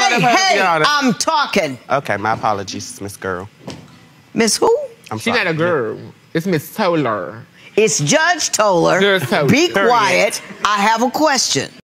I'm talking. Okay, my apologies, Miss Girl. Miss who? She's not a girl. It's Miss Toller. It's Judge Toller. Judge Toller. Be quiet. I have a question.